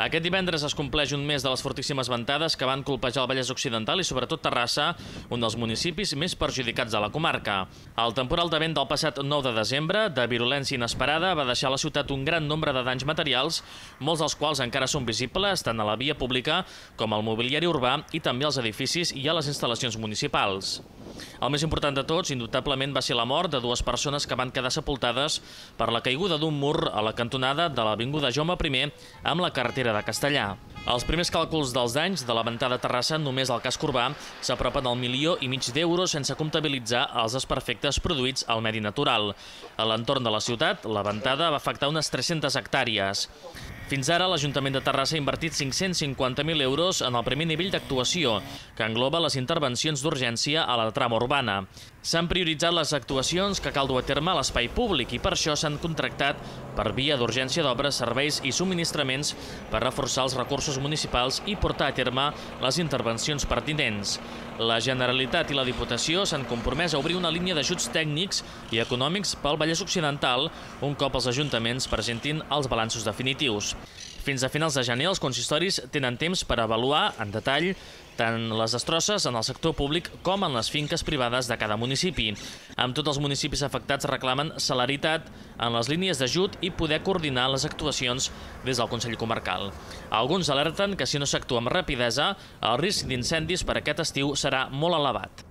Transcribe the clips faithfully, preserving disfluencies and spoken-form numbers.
Aquest divendres es compleix un mes de les fortíssimes ventades que van colpejar el Vallès Occidental i sobretot Terrassa, un dels municipis més perjudicats de la comarca. El temporal de vent del passat nou de desembre, de virulència inesperada, va deixar a la ciutat un gran nombre de danys materials, molts dels quals encara són visibles tant a la via pública com al mobiliari urbà i també als edificis i a les instal·lacions municipals. El més important de tots, indubtablement, va ser la mort de dues persones que van quedar sepultades per la caiguda d'un mur a la cantonada de l'avinguda Jaume primer amb la carretera de Castellà. Els primers càlculs dels danys de la ventada a Terrassa, només al casc urbà, s'apropen al milió i mig d'euros sense comptabilitzar els desperfectes produïts al medi natural. A l'entorn de la ciutat, la ventada va afectar unes tres-centes hectàrees. Fins ara, l'Ajuntament de Terrassa ha invertit cinc-cents cinquanta mil euros en el primer nivell d'actuació, que engloba les intervencions d'urgència a la trama urbana. S'han prioritzat les actuacions que cal dur a terme a l'espai públic i per això s'han contractat per via d'urgència d'obres, serveis i subministraments per reforçar els recursos municipals i portar a terme les intervencions pertinents. La Generalitat i la Diputació s'han compromès a obrir una línia d'ajuts tècnics i econòmics pel Vallès Occidental un cop els ajuntaments presentin els balanços definitius. Fins a finals de gener, els consistoris tenen temps per avaluar en detall tant les destrosses en el sector públic com en les finques privades de cada municipi. Amb tots els municipis afectats reclamen celeritat en les línies d'ajut i poder coordinar les actuacions des del Consell Comarcal. Alguns alerten que si no s'actua amb rapidesa, el risc d'incendis per aquest estiu serà molt elevat.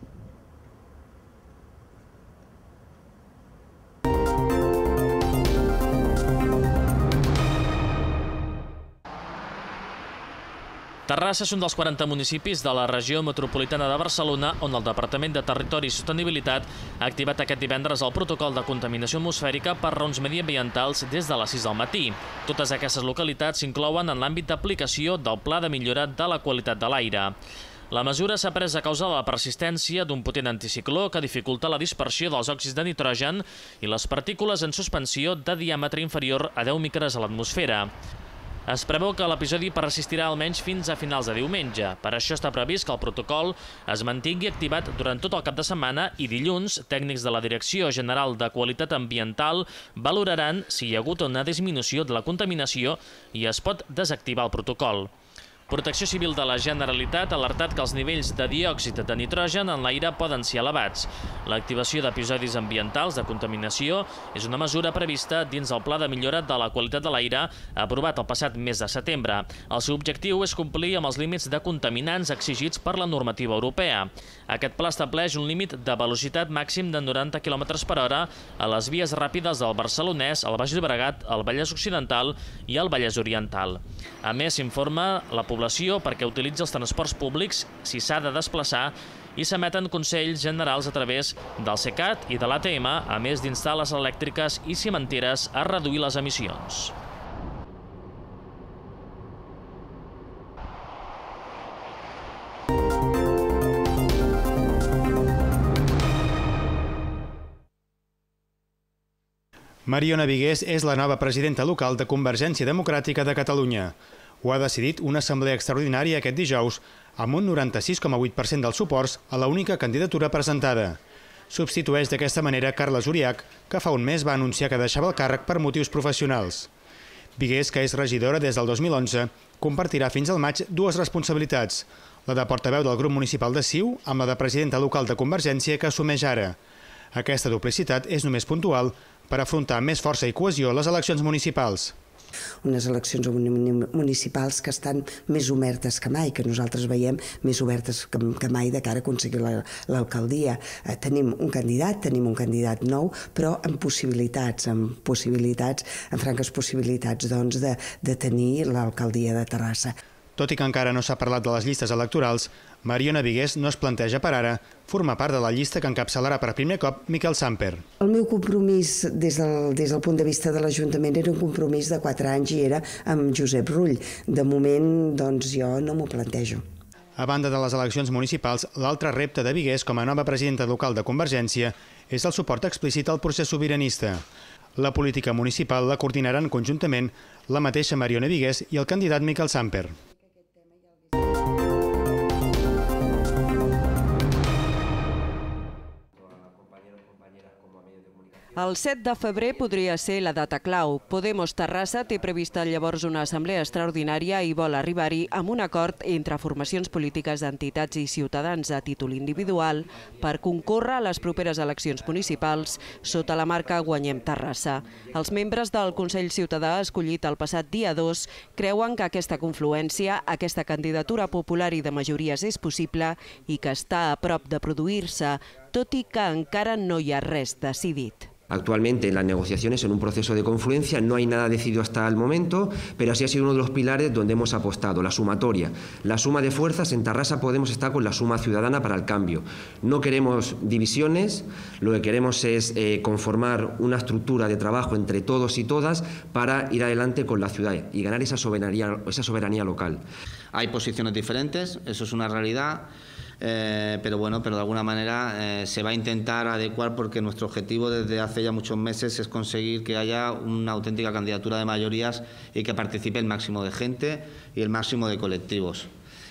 Terrassa és un dels quaranta municipis de la regió metropolitana de Barcelona on el Departament de Territori i Sostenibilitat ha activat aquest divendres el protocol de contaminació atmosfèrica per raons mediambientals des de les sis del matí. Totes aquestes localitats s'inclouen en l'àmbit d'aplicació del Pla de Millora de la Qualitat de l'Aire. La mesura s'ha pres a causa de la persistència d'un potent anticicló que dificulta la dispersió dels òxids de nitrogen i les partícules en suspensió de diàmetre inferior a deu micres a l'atmosfera. Es preveu que l'episodi persistirà almenys fins a finals de diumenge. Per això està previst que el protocol es mantingui activat durant tot el cap de setmana i dilluns, tècnics de la Direcció General de Qualitat Ambiental valoraran si hi ha hagut una disminució de la contaminació i es pot desactivar el protocol. Protecció Civil de la Generalitat ha alertat que els nivells de diòxid de nitrogen en l'aire poden ser elevats. L'activació d'episodis ambientals de contaminació és una mesura prevista dins el Pla de Millora de la Qualitat de l'Aire aprovat el passat mes de setembre. El seu objectiu és complir amb els límits de contaminants exigits per la normativa europea. Aquest pla estableix un límit de velocitat màxim de noranta quilòmetres per hora a les vies ràpides del Barcelonès, el Baix Llobregat, el Vallès Occidental i el Vallès Oriental. A més, s'informa la població perquè utilitzi els transports públics si s'ha de desplaçar i s'emeten consells generals a través del SECAT i de l'A T M, a més d'instar les elèctriques i cimenteres a reduir les emissions. Mariona Vigués és la nova presidenta local de Convergència Democràtica de Catalunya. Ho ha decidit una assemblea extraordinària aquest dijous amb un noranta-sis coma vuit per cent dels suports a l'única candidatura presentada. Substitueix d'aquesta manera Carles Uriach, que fa un mes va anunciar que deixava el càrrec per motius professionals. Vigués, que és regidora des del dos mil onze, compartirà fins al maig dues responsabilitats, la de portaveu del grup municipal de Siu amb la de presidenta local de Convergència que assumeix ara. Aquesta duplicitat és només puntual per afrontar amb més força i cohesió les eleccions municipals. Unes eleccions municipals que estan més obertes que mai, que nosaltres veiem més obertes que mai de cara a aconseguir l'alcaldia. Tenim un candidat, tenim un candidat nou, però amb possibilitats, amb possibilitats, amb franques possibilitats doncs, de, de tenir l'alcaldia de Terrassa. Tot i que encara no s'ha parlat de les llistes electorals, Mariona Vigués no es planteja per ara formar part de la llista que encapçalarà per primer cop Miquel Samper. El meu compromís des del, des del punt de vista de l'Ajuntament era un compromís de quatre anys i era amb Josep Rull. De moment, doncs, jo no m'ho plantejo. A banda de les eleccions municipals, l'altre repte de Vigués com a nova presidenta local de Convergència és el suport explícit al procés sobiranista. La política municipal la coordinaran conjuntament la mateixa Mariona Vigués i el candidat Miquel Samper. El set de febrer podria ser la data clau. Podemos Terrassa té prevista llavors una assemblea extraordinària i vol arribar-hi amb un acord entre formacions polítiques d'entitats i ciutadans a títol individual per concórrer a les properes eleccions municipals sota la marca Guanyem Terrassa. Els membres del Consell Ciutadà escollit el passat dia dos creuen que aquesta confluència, aquesta candidatura popular i de majories és possible i que està a prop de produir-se, tot i que encara no hi ha res decidit. Actualmente las negociaciones son un proceso de confluencia, no hay nada decidido hasta el momento, pero así ha sido uno de los pilares donde hemos apostado, la sumatoria. La suma de fuerzas, en Terrassa Podemos está con la suma ciudadana para el cambio. No queremos divisiones, lo que queremos es eh, conformar una estructura de trabajo entre todos y todas para ir adelante con la ciudad y ganar esa soberanía, esa soberanía local. Hay posiciones diferentes, eso es una realidad. Eh, pero bueno, pero de alguna manera eh, se va a intentar adecuar porque nuestro objetivo desde hace ya muchos meses es conseguir que haya una auténtica candidatura de mayorías y que participe el máximo de gente y el máximo de colectivos.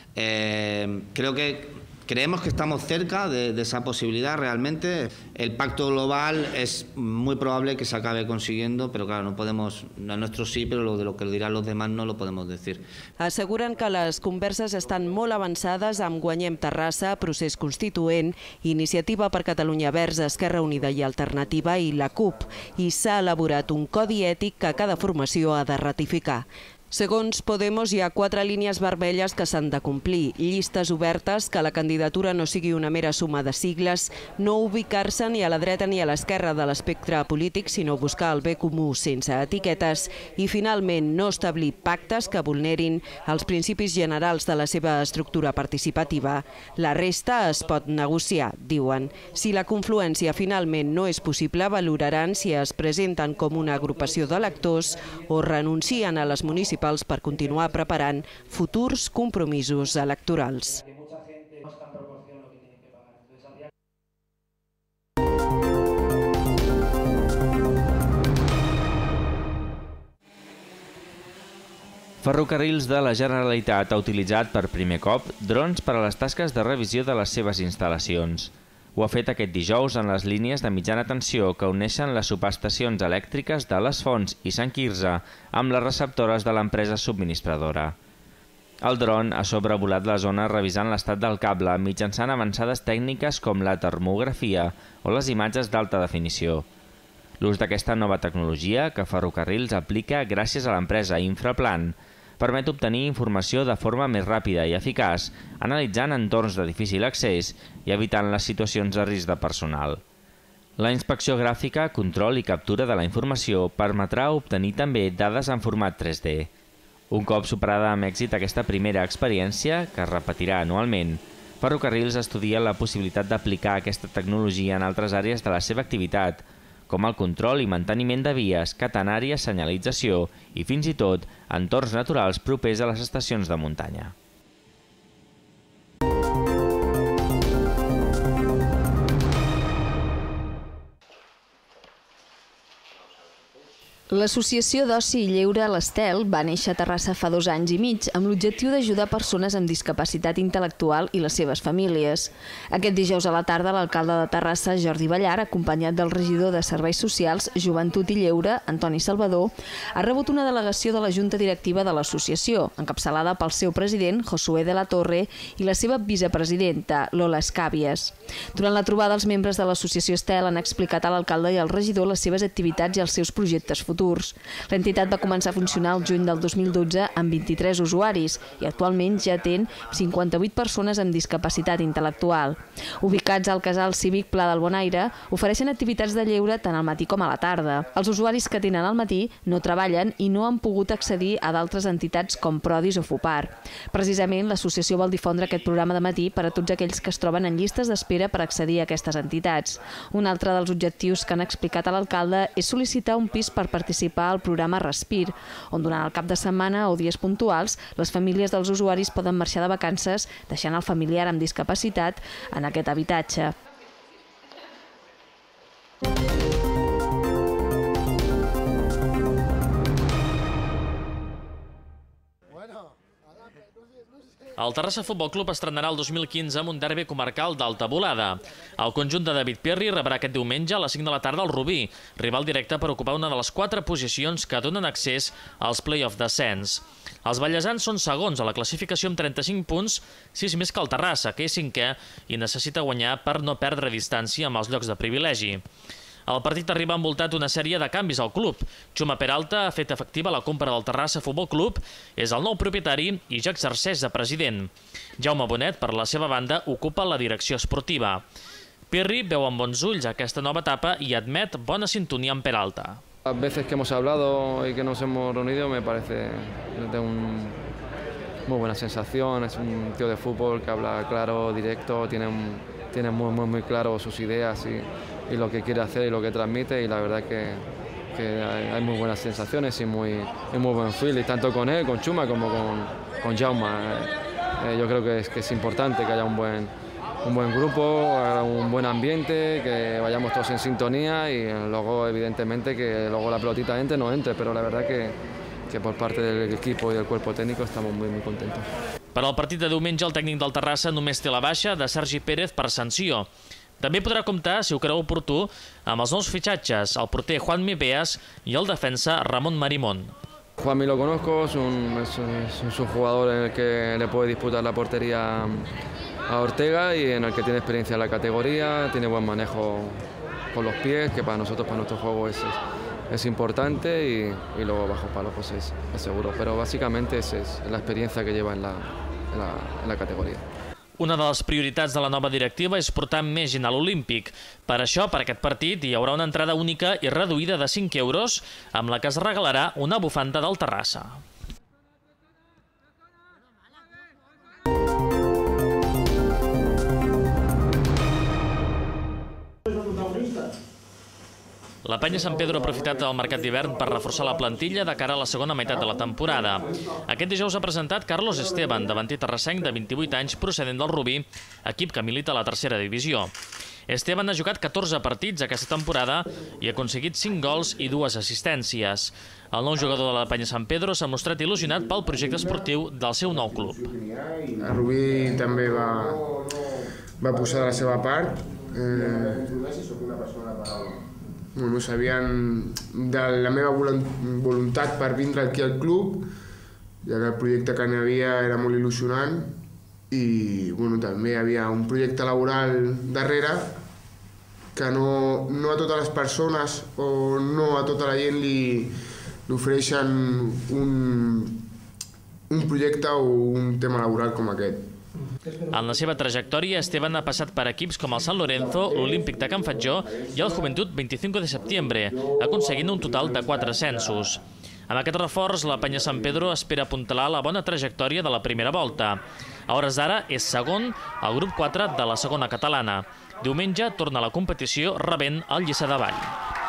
Eh, creo que creemos que estamos cerca de, de esa posibilidad realmente. El pacto global es muy probable que se acabe consiguiendo, pero claro, no podemos, no nuestro sí, però lo de lo que dirán los demás no lo podemos decir. Asseguren que les converses estan molt avançades amb Guanyem Terrassa, Procés Constituent, Iniciativa per Catalunya Verds, Esquerra Unida i Alternativa i la CUP, i s'ha elaborat un codi ètic que cada formació ha de ratificar. Segons Podemos, hi ha quatre línies vermelles que s'han de complir. Llistes obertes, que la candidatura no sigui una mera suma de sigles, no ubicar-se ni a la dreta ni a l'esquerra de l'espectre polític, sinó buscar el bé comú sense etiquetes i, finalment, no establir pactes que vulnerin els principis generals de la seva estructura participativa. La resta es pot negociar, diuen. Si la confluència finalment no és possible, valoraran si es presenten com una agrupació d'electors o renuncien a les municipals per continuar preparant futurs compromisos electorals. Ferrocarrils de la Generalitat ha utilitzat per primer cop drons per a les tasques de revisió de les seves instal·lacions. Ho ha fet aquest dijous en les línies de mitjana tensió que uneixen les subestacions elèctriques de Les Fonts i Sant Quirze amb les receptores de l'empresa subministradora. El dron ha sobrevolat la zona revisant l'estat del cable mitjançant avançades tècniques com la termografia o les imatges d'alta definició. L'ús d'aquesta nova tecnologia, que Ferrocarrils aplica gràcies a l'empresa Infraplan, permet obtenir informació de forma més ràpida i eficaç, analitzant entorns de difícil accés i evitant les situacions de risc de personal. La inspecció gràfica, control i captura de la informació permetrà obtenir també dades en format tres D. Un cop superada amb èxit aquesta primera experiència, que es repetirà anualment, Ferrocarrils estudia la possibilitat d'aplicar aquesta tecnologia en altres àrees de la seva activitat, com el control i manteniment de vies, catenàries, senyalització i, fins i tot, entorns naturals propers a les estacions de muntanya. L'Associació d'Oci i Lleure L'Estel va néixer a Terrassa fa dos anys i mig amb l'objectiu d'ajudar persones amb discapacitat intel·lectual i les seves famílies. Aquest dijous a la tarda, l'alcalde de Terrassa, Jordi Ballar, acompanyat del regidor de Serveis Socials, Joventut i Lleure, Antoni Salvador, ha rebut una delegació de la Junta Directiva de l'associació, encapçalada pel seu president, Josué de la Torre, i la seva vicepresidenta, Lola Escàbies. Durant la trobada, els membres de l'associació Estel han explicat a l'alcalde i al regidor les seves activitats i els seus projectes futurs. L'entitat va començar a funcionar el juny del dos mil dotze amb vint-i-tres usuaris i actualment ja atén cinquanta-vuit persones amb discapacitat intel·lectual. Ubicats al casal cívic Pla del Bonaire, ofereixen activitats de lleure tant al matí com a la tarda. Els usuaris que tenen al matí no treballen i no han pogut accedir a d'altres entitats com Prodis o Fupar. Precisament, l'associació vol difondre aquest programa de matí per a tots aquells que es troben en llistes d'espera per accedir a aquestes entitats. Un altre dels objectius que han explicat a l'alcalde és sol·licitar un pis per participar al programa Respir, on durant el cap de setmana o dies puntuals les famílies dels usuaris poden marxar de vacances deixant el familiar amb discapacitat en aquest habitatge. El Terrassa Futbol Club estrenarà el dos mil quinze amb un derbi comarcal d'alta volada. El conjunt de David Pirri rebrà aquest diumenge a les cinc de la tarda al Rubí, rival directe per ocupar una de les quatre posicions que donen accés als play-off d'ascens. Els ballesans són segons a la classificació amb trenta-cinc punts, sis més que el Terrassa, que és cinquè i necessita guanyar per no perdre distància amb els llocs de privilegi. El partit arriba envoltat d'una sèrie de canvis al club. Xuma Peralta ha fet efectiva la compra del Terrassa Futbol Club, és el nou propietari i ja exerceix de president. Jaume Bonet, per la seva banda, ocupa la direcció esportiva. Pirri veu amb bons ulls aquesta nova etapa i admet bona sintonia amb Peralta. Las veces que hemos hablado y que nos hemos reunido me parece de un muy buena sensación. Es un tío de fútbol que habla claro, directo, tiene, un, tiene muy, muy, muy claro sus ideas y, y lo que quiere hacer y lo que transmite, y la verdad que, que hay, hay muy buenas sensaciones y muy, y muy buen feeling, tanto con él, con Chuma, como con, con Jaume. Eh, yo creo que es, que es importante que haya un buen, un buen grupo, un buen ambiente, que vayamos todos en sintonía y luego evidentemente que luego la pelotita entre no entre, pero la verdad que, que por parte del equipo y del cuerpo técnico estamos muy, muy contentos. Per al partit de diumenge, el tècnic del Terrassa només té la baixa de Sergi Pérez per sanció. També podrà comptar, si ho creu oportú, amb els nous fitxatges, el porter Juanmi Beas i el defensa Ramon Marimón. Juanmi lo conozco, es un, es, un, es un jugador en el que le puede disputar la portería a Ortega y en el que tiene experiencia en la categoría, tiene buen manejo con los pies, que para nosotros, para nuestro juego es, es, es importante, y, y luego bajo palo pues es, es seguro, pero básicamente es, es la experiencia que lleva en la, en la, en la categoría. Una de les prioritats de la nova directiva és portar més gent a l'Olímpic. Per això, per aquest partit, hi haurà una entrada única i reduïda de cinc euros, amb la que es regalarà una bufanda del Terrassa. La Penya Sant Pedro ha aprofitat el mercat d'hivern per reforçar la plantilla de cara a la segona meitat de la temporada. Aquest dijous ha presentat Carlos Esteban, davanter terrassenc de vint-i-vuit anys, procedent del Rubí, equip que milita a la tercera divisió. Esteban ha jugat catorze partits aquesta temporada i ha aconseguit cinc gols i dues assistències. El nou jugador de la Penya Sant Pedro s'ha mostrat il·lusionat pel projecte esportiu del seu nou club. El Rubí també va, va posar de la seva part. Eh... Bueno, sabien de la meva voluntat per vindre aquí al club, ja que el projecte que n'hi havia era molt il·lusionant, i bueno, també hi havia un projecte laboral darrere que no, no a totes les persones o no a tota la gent li, li ofereixen un, un projecte o un tema laboral com aquest. En la seva trajectòria, Esteban ha passat per equips com el San Lorenzo, l'Olímpic de Can Fatjó i el Juventud veinticinco de septiembre, aconseguint un total de quatre ascensos. Amb aquest reforç, la Penya Sant Pedro espera apuntalar la bona trajectòria de la primera volta. A hores d'ara és segon al grup quatre de la segona catalana. Diumenge torna a la competició rebent el Lliçà de Vall.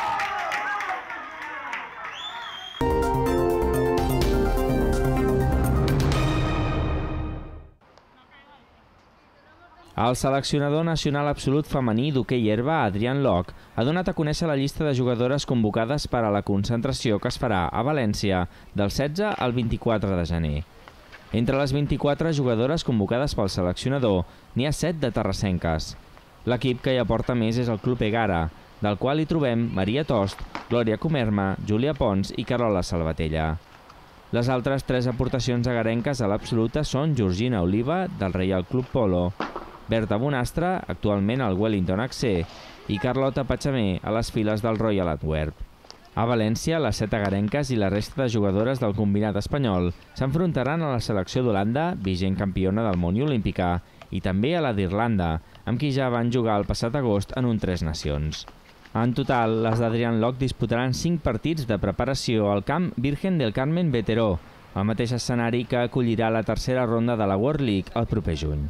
El seleccionador nacional absolut femení d'hoquei herba, Adrián Loch, ha donat a conèixer la llista de jugadores convocades per a la concentració que es farà a València del setze al vint-i-quatre de gener. Entre les vint-i-quatre jugadores convocades pel seleccionador, n'hi ha set de terrassenques. L'equip que hi aporta més és el Club Egara, del qual hi trobem Maria Tost, Glòria Comerma, Júlia Pons i Carola Salvatella. Les altres tres aportacions agarenques a l'absoluta són Georgina Oliva, del Reial Club Polo, Berta Bonastre, actualment al Wellington H C, i Carlota Patxamé, a les files del Royal Antwerp. A València, les set agarenques i la resta de jugadores del combinat espanyol s'enfrontaran a la selecció d'Holanda, vigent campiona del món i olímpica, i també a la d'Irlanda, amb qui ja van jugar el passat agost en un Tres Nacions. En total, les d'Adrián Loch disputaran cinc partits de preparació al camp Virgen del Carmen Veteró, el mateix escenari que acollirà la tercera ronda de la World League el proper juny.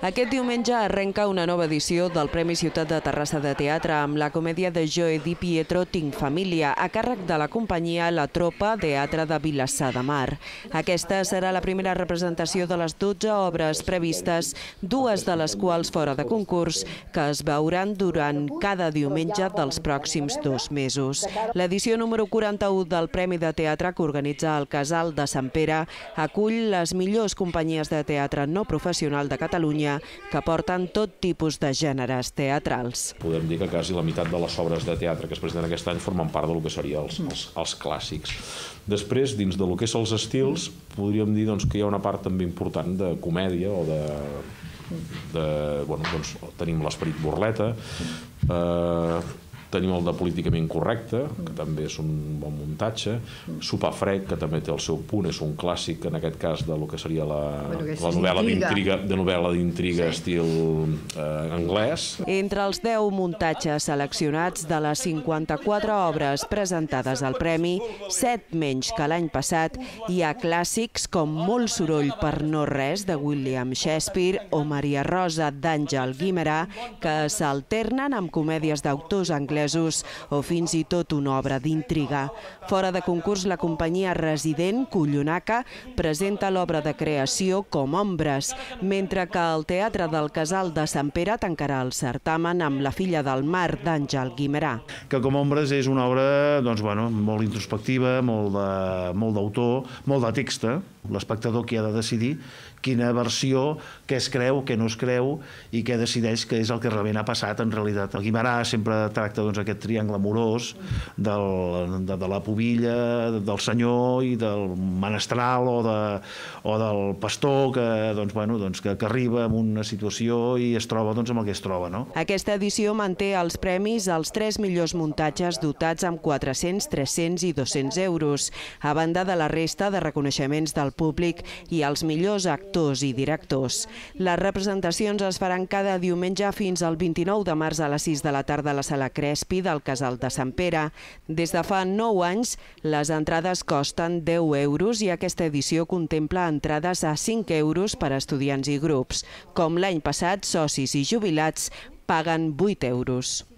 Aquest diumenge arrenca una nova edició del Premi Ciutat de Terrassa de Teatre amb la comèdia de Joe Di Pietro Tinc Família, a càrrec de la companyia La Tropa Teatre de Vilassar de Mar. Aquesta serà la primera representació de les dotze obres previstes, dues de les quals fora de concurs, que es veuran durant cada diumenge dels pròxims dos mesos. L'edició número quaranta-u del Premi de Teatre que organitza el Casal de Sant Pere acull les millors companyies de teatre no professional de Catalunya que porten tot tipus de gèneres teatrals. Podem dir que quasi la meitat de les obres de teatre que es presenten aquest any formen part del que serien els, els, els clàssics. Després, dins del que són els estils, podríem dir doncs, que hi ha una part també important de comèdia o de... de bueno, doncs, tenim l'Esperit Burleta, eh, tenim el de Políticament Correcte, que també és un bon muntatge, Sopar fred, que també té el seu punt, és un clàssic, en aquest cas, de lo que seria la, la novel·la d'intriga, de novel·la d'intriga estil eh, anglès. Entre els deu muntatges seleccionats de les cinquanta-quatre obres presentades al Premi, set menys que l'any passat, hi ha clàssics com Molt soroll per no res, de William Shakespeare, o Maria Rosa, d'Àngel Guimerà, que s'alternen amb comèdies d'autors anglesos o fins i tot una obra d'intriga. Fora de concurs, la companyia resident, Collonaca, presenta l'obra de creació Com ombres, mentre que el Teatre del Casal de Sant Pere tancarà el certamen amb La filla del mar, d'Àngel Guimerà. Que Com ombres és una obra doncs, bueno, molt introspectiva, molt d'autor, molt de text. L'espectador qui ha de decidir quina versió, què es creu, què no es creu i què decideix que és el que realment ha passat en realitat. El Guimerà sempre tracta doncs, aquest triangle amorós del, de, de la pubilla, del senyor i del menestral o, de, o del pastor que, doncs, bueno, doncs, que, que arriba en una situació i es troba doncs, amb el que es troba. No? Aquesta edició manté els premis als tres millors muntatges dotats amb quatre-cents, tres-cents i dos-cents euros, a banda de la resta de reconeixements del públic i els millors actors i directors. Les representacions es faran cada diumenge fins al vint-i-nou de març a les sis de la tarda a la Sala Crespi del Casal de Sant Pere. Des de fa nou anys, les entrades costen deu euros i aquesta edició contempla entrades a cinc euros per a estudiants i grups. Com l'any passat, socis i jubilats paguen vuit euros.